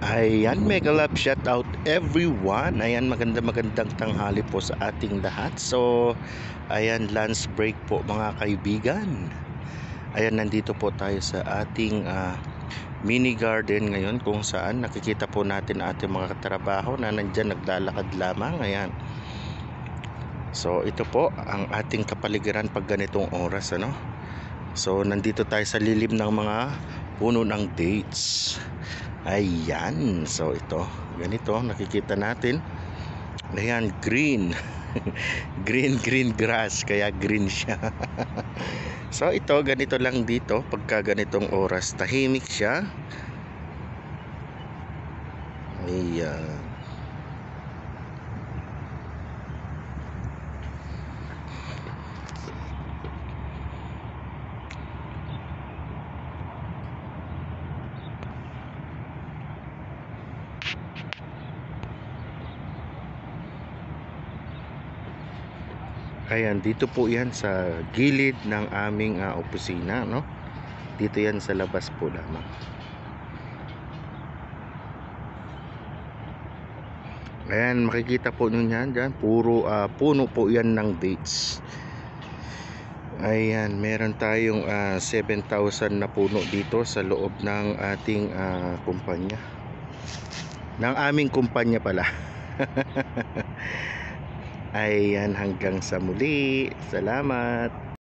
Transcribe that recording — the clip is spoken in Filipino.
Ayan, mega love shout out everyone. Ayan, magandang tanghali po sa ating lahat. So, ayan, lunch break po mga kaibigan. Ayan, nandito po tayo sa ating mini garden ngayon, kung saan nakikita po natin ating mga katrabaho na nandyan naglalakad lamang. Ayan. So, ito po ang ating kapaligiran pag ganitong oras, ano? So, nandito tayo sa lilim ng mga puno ng dates. Ayan, so ito, ganito nakikita natin. Ayan, green. green grass, kaya green siya. So ito, ganito lang dito pagka ganitong oras, tahimik siya. Ayan. Ayan, dito po yan sa gilid ng aming opisina, no? Dito yan sa labas po lamang. Ayan, makikita po nyo yan dyan, puro puno po yan ng dates. Ayan, meron tayong 7,000 na puno dito sa loob ng ating kumpanya. Ng aming kumpanya pala. Ayan, hanggang sa muli. Salamat.